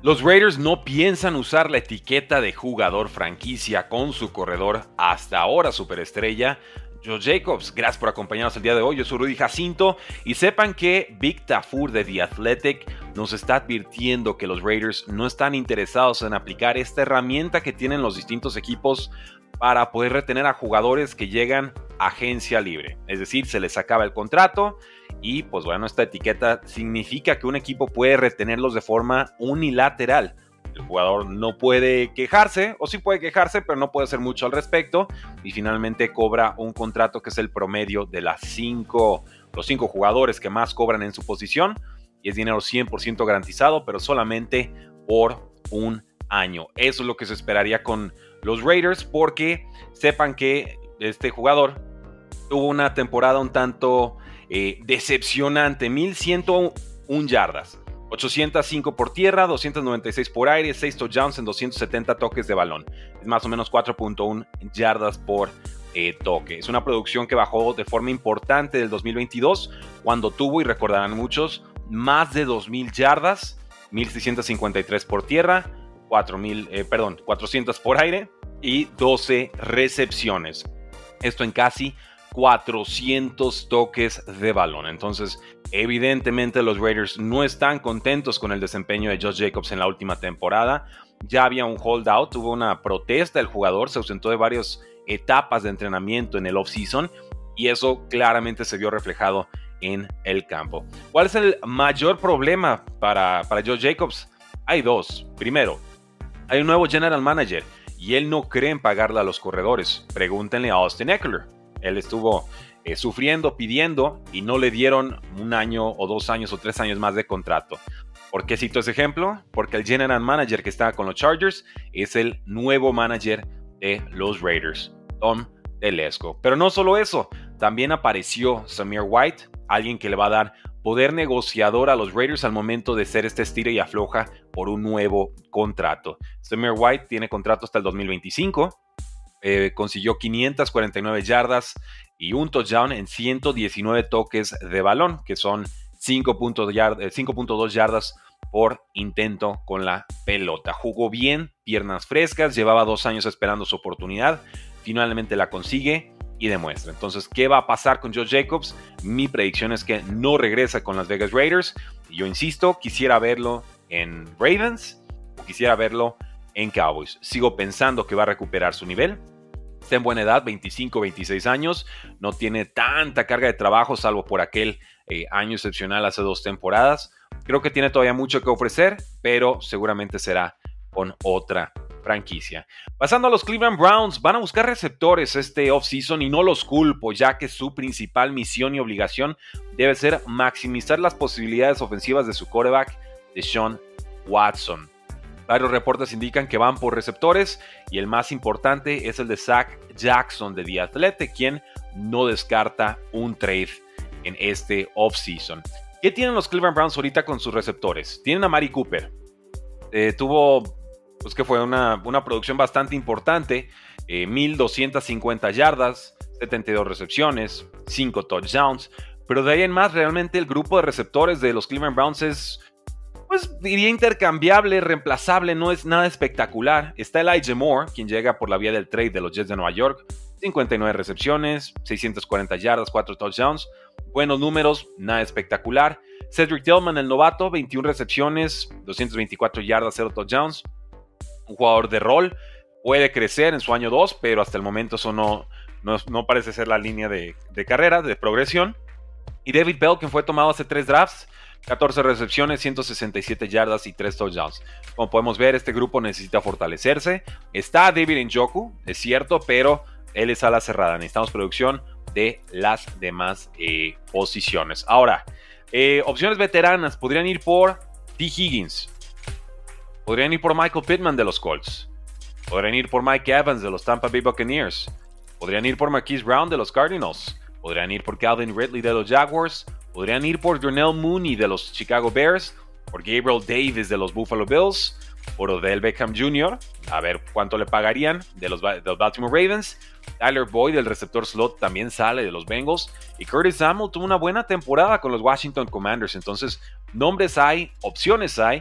Los Raiders no piensan usar la etiqueta de jugador franquicia con su corredor hasta ahora superestrella, Josh Jacobs. Gracias por acompañarnos el día de hoy. Yo soy Rudy Jacinto y sepan que Big Tafur de The Athletic nos está advirtiendo que los Raiders no están interesados en aplicar esta herramienta que tienen los distintos equipos para poder retener a jugadores que llegan a agencia libre. Es decir, se les acaba el contrato y pues bueno, esta etiqueta significa que un equipo puede retenerlos de forma unilateral. El jugador no puede quejarse, o sí puede quejarse, pero no puede hacer mucho al respecto. Y finalmente cobra un contrato que es el promedio de los 5 jugadores que más cobran en su posición. Y es dinero 100% garantizado, pero solamente por un año. Eso es lo que se esperaría con los Raiders, porque sepan que este jugador tuvo una temporada un tanto decepcionante. 1101 yardas. 805 por tierra, 296 por aire, 6 touchdowns en 270 toques de balón. Es más o menos 4.1 yardas por toque. Es una producción que bajó de forma importante del 2022, cuando tuvo, y recordarán muchos, más de 2,000 yardas, 1,653 por tierra, 400 por aire y 12 recepciones. Esto en casi 400 toques de balón. Entonces, evidentemente los Raiders no están contentos con el desempeño de Josh Jacobs en la última temporada. Ya había un holdout, hubo una protesta del jugador, se ausentó de varias etapas de entrenamiento en el off-season y eso claramente se vio reflejado en el campo. ¿Cuál es el mayor problema para Josh Jacobs? Hay dos. Primero, hay un nuevo general manager y él no cree en pagarle a los corredores. Pregúntenle a Austin Ekeler. Él estuvo sufriendo, pidiendo y no le dieron 1 año o 2 años o 3 años más de contrato. ¿Por qué cito ese ejemplo? Porque el general manager que estaba con los Chargers es el nuevo manager de los Raiders, Tom Telesco. Pero no solo eso, también apareció Zamir White, alguien que le va a dar poder negociador a los Raiders al momento de ser este estira y afloja por un nuevo contrato. Zamir White tiene contrato hasta el 2025. Consiguió 549 yardas y un touchdown en 119 toques de balón, que son 5.2 yardas por intento con la pelota. Jugó bien, piernas frescas, llevaba 2 años esperando su oportunidad, finalmente la consigue y demuestra. Entonces, ¿qué va a pasar con Josh Jacobs? Mi predicción es que no regresa con las Vegas Raiders. Y yo insisto, quisiera verlo en Ravens o quisiera verlo en Cowboys. Sigo pensando que va a recuperar su nivel. Está en buena edad, 25, 26 años. No tiene tanta carga de trabajo, salvo por aquel año excepcional hace 2 temporadas. Creo que tiene todavía mucho que ofrecer, pero seguramente será con otra franquicia. Pasando a los Cleveland Browns, van a buscar receptores este offseason y no los culpo, ya que su principal misión y obligación debe ser maximizar las posibilidades ofensivas de su quarterback, Deshaun Watson. Varios reportes indican que van por receptores y el más importante es el de Zach Jackson de The Athletic, quien no descarta un trade en este offseason. ¿Qué tienen los Cleveland Browns ahorita con sus receptores? Tienen a Mari Cooper. Tuvo, pues que fue una producción bastante importante, 1,250 yardas, 72 recepciones, 5 touchdowns, pero de ahí en más realmente el grupo de receptores de los Cleveland Browns es, pues diría intercambiable, reemplazable, no es nada espectacular. Está Elijah Moore, quien llega por la vía del trade de los Jets de Nueva York, 59 recepciones, 640 yardas, 4 touchdowns, buenos números, nada espectacular. Cedric Tillman, el novato, 21 recepciones, 224 yardas, 0 touchdowns, un jugador de rol, puede crecer en su año 2, pero hasta el momento eso no parece ser la línea de carrera, de progresión. Y David Bell, quien fue tomado hace 3 drafts, 14 recepciones, 167 yardas y 3 touchdowns. Como podemos ver, este grupo necesita fortalecerse. Está David Njoku, es cierto, pero él es ala cerrada. Necesitamos producción de las demás posiciones. Ahora, opciones veteranas. Podrían ir por T. Higgins. Podrían ir por Michael Pittman de los Colts. Podrían ir por Mike Evans de los Tampa Bay Buccaneers. Podrían ir por Marquise Brown de los Cardinals. Podrían ir por Calvin Ridley de los Jaguars. Podrían ir por Darnell Mooney de los Chicago Bears, por Gabriel Davis de los Buffalo Bills, por Odell Beckham Jr., a ver cuánto le pagarían de los Baltimore Ravens. Tyler Boyd, el receptor slot, también sale de los Bengals. Y Curtis Samuel tuvo una buena temporada con los Washington Commanders. Entonces, nombres hay, opciones hay,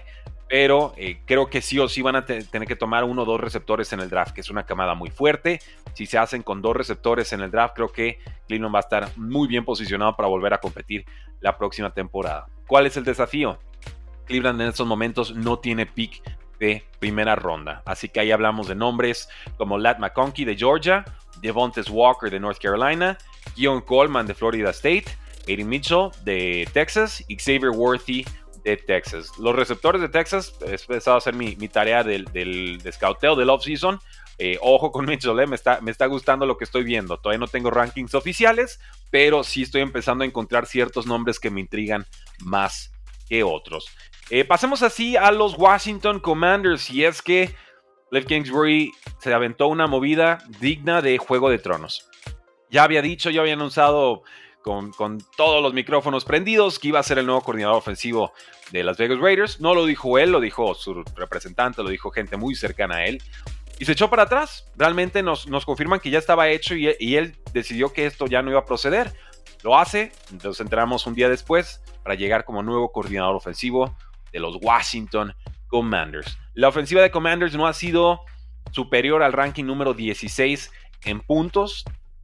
pero creo que sí o sí van a tener que tomar 1 o 2 receptores en el draft, que es una camada muy fuerte. Si se hacen con 2 receptores en el draft, creo que Cleveland va a estar muy bien posicionado para volver a competir la próxima temporada. ¿Cuál es el desafío? Cleveland en estos momentos no tiene pick de primera ronda, así que ahí hablamos de nombres como Lat McConkey de Georgia, Devontae Walker de North Carolina, Keon Coleman de Florida State, Aiden Mitchell de Texas y Xavier Worthy de Texas. Los receptores de Texas, he empezado a hacer mi tarea del scouteo del offseason. Ojo con Mitchell, me está gustando lo que estoy viendo. Todavía no tengo rankings oficiales, pero sí estoy empezando a encontrar ciertos nombres que me intrigan más que otros. Pasemos así a los Washington Commanders, y es que Cliff Kingsbury se aventó una movida digna de Juego de Tronos. Ya había anunciado con todos los micrófonos prendidos que iba a ser el nuevo coordinador ofensivo de Las Vegas Raiders. No lo dijo él, lo dijo su representante, lo dijo gente muy cercana a él. Y se echó para atrás. Realmente nos confirman que ya estaba hecho y él decidió que esto ya no iba a proceder. Lo hace, nos enteramos un día después para llegar como nuevo coordinador ofensivo de los Washington Commanders. La ofensiva de Commanders no ha sido superior al ranking número 16 en puntos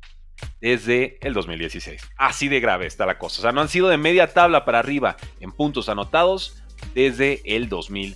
desde el 2016. Así de grave está la cosa. O sea, no han sido de media tabla para arriba en puntos anotados desde el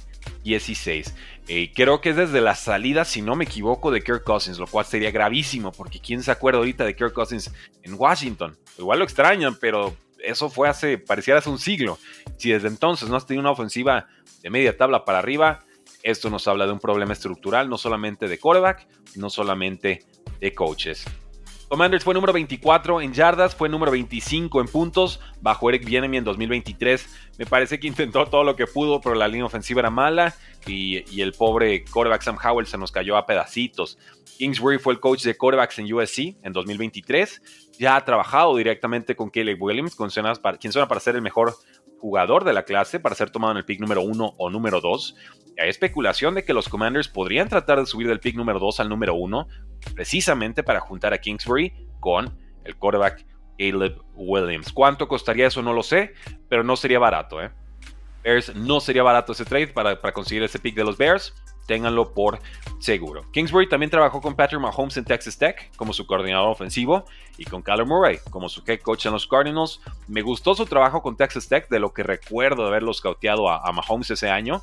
2016. Creo que es desde la salida, si no me equivoco, de Kirk Cousins, lo cual sería gravísimo, porque ¿quién se acuerda ahorita de Kirk Cousins en Washington? Igual lo extrañan, pero eso fue pareciera hace un siglo. Si desde entonces no has tenido una ofensiva de media tabla para arriba, esto nos habla de un problema estructural, no solamente de quarterback, no solamente de coaches. Commanders fue número 24 en yardas, fue número 25 en puntos bajo Eric Bieniemy en 2023. Me parece que intentó todo lo que pudo, pero la línea ofensiva era mala y el pobre quarterback Sam Howell se nos cayó a pedacitos. Kingsbury fue el coach de quarterbacks en USC en 2023. Ya ha trabajado directamente con Caleb Williams, quien suena para ser el mejor jugador de la clase, para ser tomado en el pick número 1 o número 2. Hay especulación de que los Commanders podrían tratar de subir del pick número 2 al número 1, precisamente para juntar a Kingsbury con el quarterback Caleb Williams. ¿Cuánto costaría eso? No lo sé, pero no sería barato, Bears, no sería barato ese trade para conseguir ese pick de los Bears. Ténganlo por seguro. Kingsbury también trabajó con Patrick Mahomes en Texas Tech como su coordinador ofensivo y con Kyler Murray como su head coach en los Cardinals. Me gustó su trabajo con Texas Tech, de lo que recuerdo de haberlo scouteado a Mahomes ese año.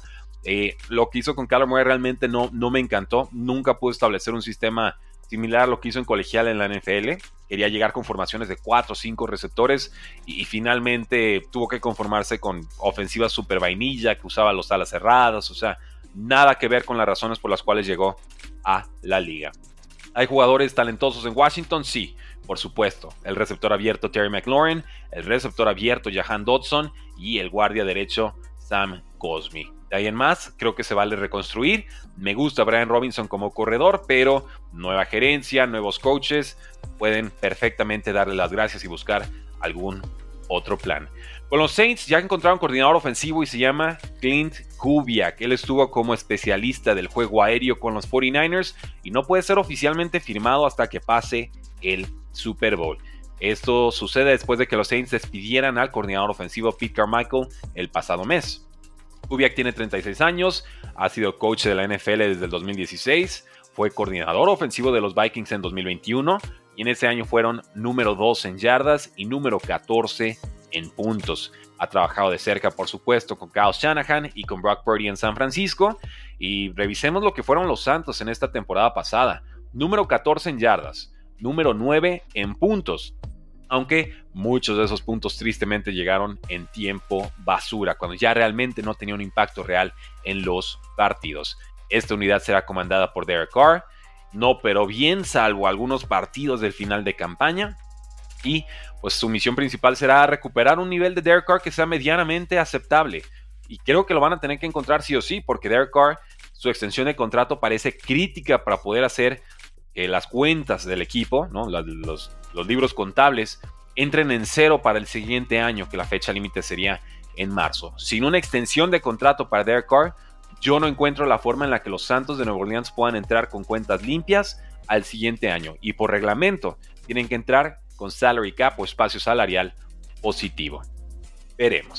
Lo que hizo con Kyler Murray realmente no me encantó. Nunca pudo establecer un sistema similar a lo que hizo en colegial en la NFL. Quería llegar con formaciones de 4 o 5 receptores y finalmente tuvo que conformarse con ofensivas super vainilla que usaba los alas cerradas. O sea, nada que ver con las razones por las cuales llegó a la liga. ¿Hay jugadores talentosos en Washington? Sí, por supuesto. El receptor abierto Terry McLaurin, el receptor abierto Jahan Dotson y el guardia derecho Sam Cosmi. De ahí en más, creo que se vale reconstruir. Me gusta Brian Robinson como corredor, pero nueva gerencia, nuevos coaches, pueden perfectamente darle las gracias y buscar algún otro plan. Con los Saints ya encontraron un coordinador ofensivo y se llama Clint Kubiak. Él estuvo como especialista del juego aéreo con los 49ers y no puede ser oficialmente firmado hasta que pase el Super Bowl. Esto sucede después de que los Saints despidieran al coordinador ofensivo Pete Carmichael el pasado mes. Kubiak tiene 36 años, ha sido coach de la NFL desde el 2016, fue coordinador ofensivo de los Vikings en 2021 y en ese año fueron número 2 en yardas y número 14 en puntos. Ha trabajado de cerca, por supuesto, con Kyle Shanahan y con Brock Purdy en San Francisco. Y revisemos lo que fueron los Santos en esta temporada pasada. Número 14 en yardas, número 9 en puntos. Aunque muchos de esos puntos tristemente llegaron en tiempo basura, cuando ya realmente no tenía un impacto real en los partidos. Esta unidad será comandada por Derek Carr. No operó bien, salvo algunos partidos del final de campaña. Y pues su misión principal será recuperar un nivel de Derek Carr que sea medianamente aceptable. Y creo que lo van a tener que encontrar sí o sí, porque Derek Carr, su extensión de contrato parece crítica para poder hacer que las cuentas del equipo, ¿no? los libros contables, entren en cero para el siguiente año, que la fecha límite sería en marzo. Sin una extensión de contrato para Derek Carr, yo no encuentro la forma en la que los Santos de Nueva Orleans puedan entrar con cuentas limpias al siguiente año. Y por reglamento, tienen que entrar con salary cap o espacio salarial positivo. Veremos.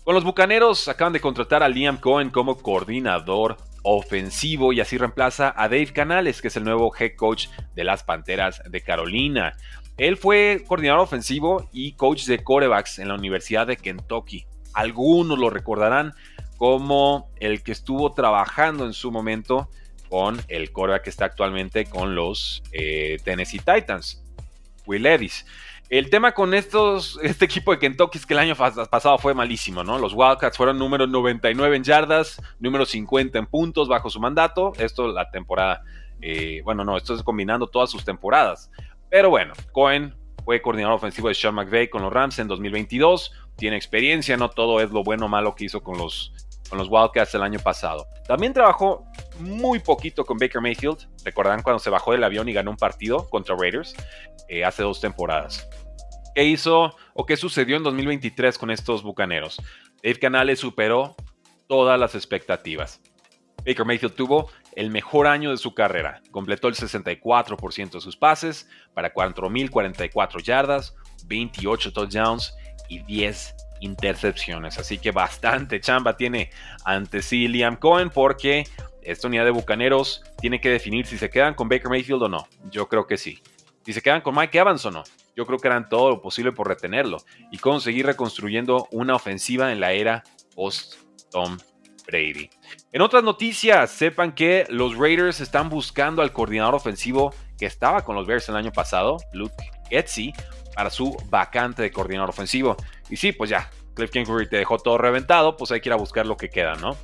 Con los Bucaneros acaban de contratar a Liam Cohen como coordinador ofensivo y así reemplaza a Dave Canales, que es el nuevo head coach de las Panteras de Carolina. Él fue coordinador ofensivo y coach de quarterbacks en la Universidad de Kentucky. Algunos lo recordarán como el que estuvo trabajando en su momento con el quarterback que está actualmente con los Tennessee Titans, Will Levis. El tema con este equipo de Kentucky es que el año pasado fue malísimo, ¿no? Los Wildcats fueron número 99 en yardas, número 50 en puntos bajo su mandato. Esto la temporada, esto es combinando todas sus temporadas. Pero bueno, Cohen fue coordinador ofensivo de Sean McVay con los Rams en 2022. Tiene experiencia, no todo es lo bueno o malo que hizo con los Wildcats el año pasado. También trabajó muy poquito con Baker Mayfield. Recordarán cuando se bajó del avión y ganó un partido contra Raiders hace 2 temporadas. ¿Qué hizo o qué sucedió en 2023 con estos Bucaneros? Dave Canales superó todas las expectativas. Baker Mayfield tuvo el mejor año de su carrera. Completó el 64% de sus pases para 4,044 yardas, 28 touchdowns y 10 intercepciones. Así que bastante chamba tiene ante sí Liam Cohen, porque esta unidad de Bucaneros tiene que definir si se quedan con Baker Mayfield o no. Yo creo que sí. Si se quedan con Mike Evans o no. Yo creo que harán todo lo posible por retenerlo y conseguir reconstruyendo una ofensiva en la era post-Tom Brady. En otras noticias, sepan que los Raiders están buscando al coordinador ofensivo que estaba con los Bears el año pasado, Luke Getsy, para su vacante de coordinador ofensivo. Y sí, pues ya, Cliff Kingsbury te dejó todo reventado, pues hay que ir a buscar lo que queda, ¿no?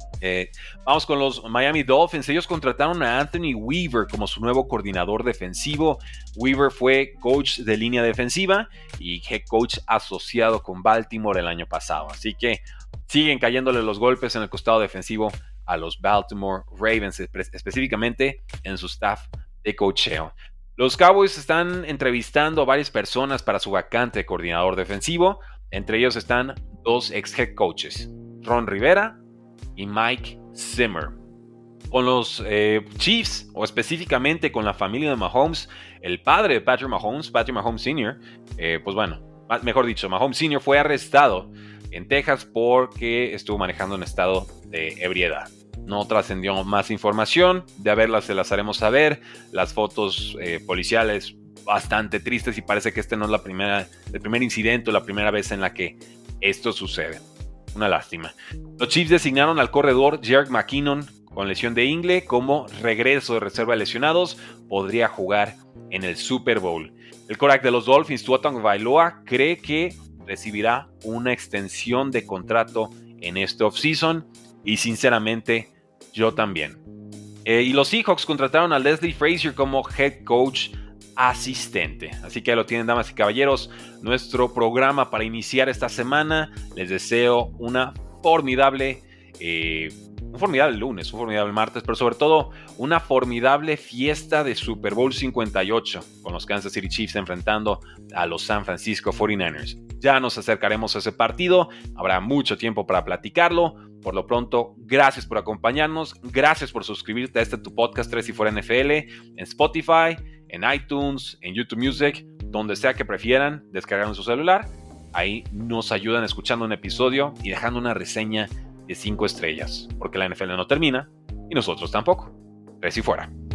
Vamos con los Miami Dolphins. Ellos contrataron a Anthony Weaver como su nuevo coordinador defensivo. Weaver fue coach de línea defensiva y head coach asociado con Baltimore el año pasado. Así que siguen cayéndole los golpes en el costado defensivo a los Baltimore Ravens, específicamente en su staff de coacheo. Los Cowboys están entrevistando a varias personas para su vacante de coordinador defensivo. Entre ellos están 2 ex head coaches, Ron Rivera y Mike Zimmer. Con los Chiefs, o específicamente con la familia de Mahomes, el padre de Patrick Mahomes Sr., mejor dicho, Mahomes Sr. fue arrestado en Texas porque estuvo manejando en estado de ebriedad. No trascendió más información, de haberlas se las haremos saber. Las fotos policiales bastante tristes y parece que este no es el primer incidente o la primera vez en la que esto sucede. Una lástima. Los Chiefs designaron al corredor Jerick McKinnon con lesión de ingle como regreso de reserva de lesionados. Podría jugar en el Super Bowl. El quarterback de los Dolphins, Tua Tagovailoa, cree que recibirá una extensión de contrato en este offseason y sinceramente yo también. Y los Seahawks contrataron a Leslie Frazier como head coach asistente. Así que ahí lo tienen, damas y caballeros, nuestro programa para iniciar esta semana. Les deseo un formidable lunes, un formidable martes, pero sobre todo una formidable fiesta de Super Bowl 58 con los Kansas City Chiefs enfrentando a los San Francisco 49ers. Ya nos acercaremos a ese partido, habrá mucho tiempo para platicarlo. Por lo pronto, gracias por acompañarnos, gracias por suscribirte a tu podcast 3 y fuera NFL, en Spotify, en iTunes, en YouTube Music, donde sea que prefieran descargar en su celular. Ahí nos ayudan escuchando un episodio y dejando una reseña de 5 estrellas, porque la NFL no termina y nosotros tampoco. 3 y fuera.